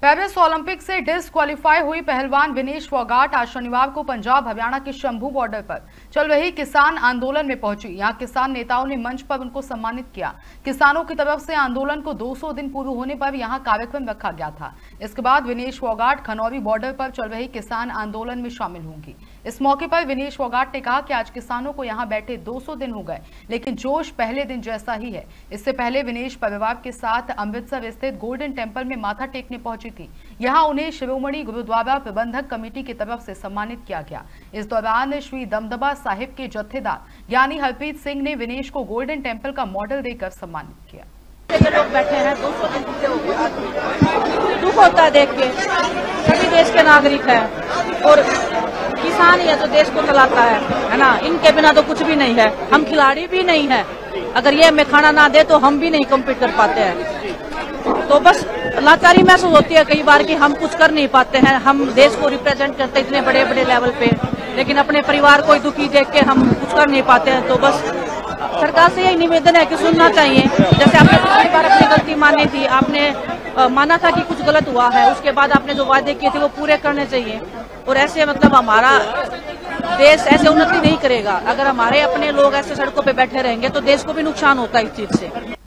Paris Olympic से disqualify हुई पहलवान विनेश फोगाट आज शनिवार को पंजाब हरियाणा के शंभू बॉर्डर पर चल रही किसान आंदोलन में पहुंची। यहां किसान नेताओं ने मंच पर उनको सम्मानित किया। किसानों की तरफ से आंदोलन को 200 दिन पूरे होने पर यहां कार्यक्रम रखा गया था। इसके बाद विनेश फोगाट खनौरी बॉर्डर पर चल रही किसान आंदोलन में शामिल होंगी। इस मौके पर विनेश फोगाट ने कहा कि आज किसानों को यहां बैठे 200 दिन हो गए, लेकिन जोश पहले दिन जैसा ही है। इससे पहले विनेश परिवार के साथ अमृतसर स्थित गोल्डन टेम्पल में माथा टेकने पहुंची थी। यहां उन्हें शिरोमणि गुरुद्वारा प्रबंधक कमेटी की तरफ से सम्मानित किया गया। इस दौरान श्री दमदमा साहिब के जत्थेदार यानी हरप्रीत सिंह ने विनेश को गोल्डन टेम्पल का मॉडल देकर सम्मानित किया। लोग बैठे हैं 200 दिन पूरे हो गए। दुख होता है देख के, सभी देश के नागरिक हैं और किसान ही है जो देश को चलाता है ना। इनके बिना तो कुछ भी नहीं है। हम खिलाड़ी भी नहीं है। अगर ये हमें खाना ना दे तो हम भी नहीं कम्पीट कर पाते हैं। तो बस लाचारी महसूस होती है कई बार कि हम कुछ कर नहीं पाते हैं। हम देश को रिप्रेजेंट करते इतने बड़े बड़े लेवल पे, लेकिन अपने परिवार को दुखी देख के हम कुछ कर नहीं पाते हैं। तो बस सरकार से यही निवेदन है कि सुनना चाहिए। जैसे आपने पिछली बार अपनी गलती मानी थी, आपने माना था कि कुछ गलत हुआ है, उसके बाद आपने जो वादे किए थे वो पूरे करने चाहिए। और ऐसे मतलब हमारा देश ऐसे उन्नति नहीं करेगा। अगर हमारे अपने लोग ऐसे सड़कों पे बैठे रहेंगे तो देश को भी नुकसान होता है इस चीज से।